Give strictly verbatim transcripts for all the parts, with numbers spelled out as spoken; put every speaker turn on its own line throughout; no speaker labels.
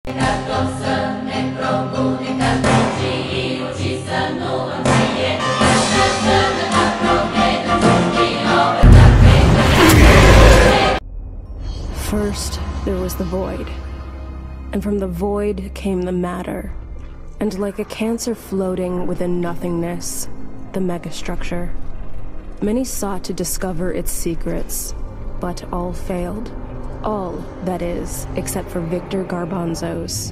First, there was the void. And from the void came the matter. And like a cancer floating within nothingness, the megastructure. Many sought to discover its secrets, but all failed. All, that is, except for Victor Garbanzos.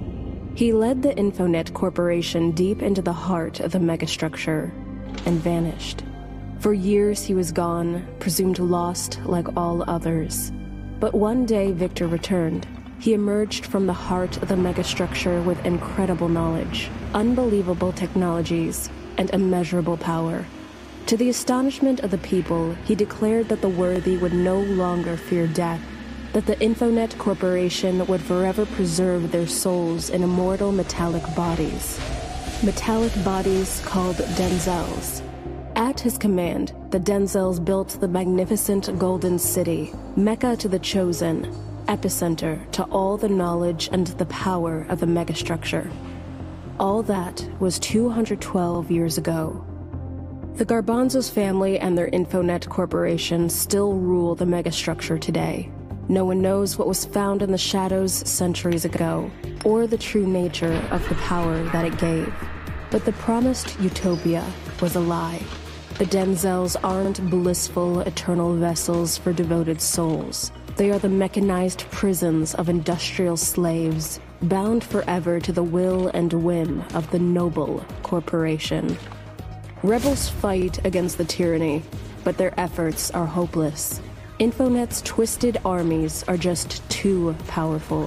He led the Infonet Corporation deep into the heart of the megastructure, and vanished. For years he was gone, presumed lost like all others. But one day Victor returned. He emerged from the heart of the megastructure with incredible knowledge, unbelievable technologies, and immeasurable power. To the astonishment of the people, he declared that the worthy would no longer fear death, that the Infonet Corporation would forever preserve their souls in immortal metallic bodies. Metallic bodies called Denzels. At his command, the Denzels built the magnificent Golden City, Mecca to the Chosen, epicenter to all the knowledge and the power of the megastructure. All that was two hundred twelve years ago. The Garbanzos family and their Infonet Corporation still rule the megastructure today. No one knows what was found in the shadows centuries ago, or the true nature of the power that it gave. But the promised utopia was a lie. The Denzels aren't blissful, eternal vessels for devoted souls. They are the mechanized prisons of industrial slaves, bound forever to the will and whim of the noble corporation. Rebels fight against the tyranny, but their efforts are hopeless. Infonet's twisted armies are just too powerful.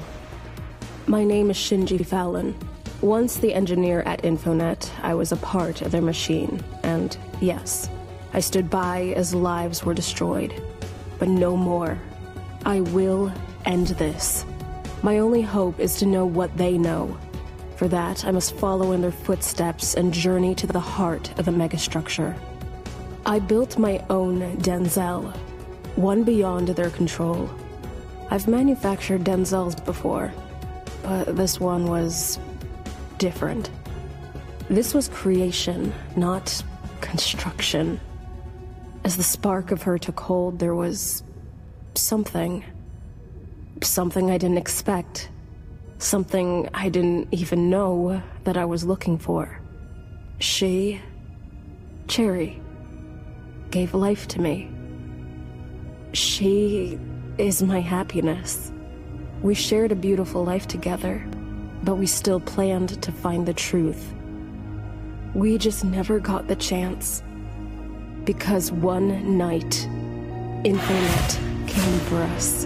My name is Shinji Fallon. Once the engineer at Infonet, I was a part of their machine, and yes, I stood by as lives were destroyed. But no more. I will end this. My only hope is to know what they know. For that, I must follow in their footsteps and journey to the heart of the megastructure. I built my own Denzel, one beyond their control. I've manufactured Denzels before, but this one was different. This was creation, not construction. As the spark of her took hold, there was something. Something I didn't expect. Something I didn't even know that I was looking for. She, Cherry, gave life to me. She is my happiness. We shared a beautiful life together, but we still planned to find the truth. We just never got the chance. Because one night, Infonet came for us.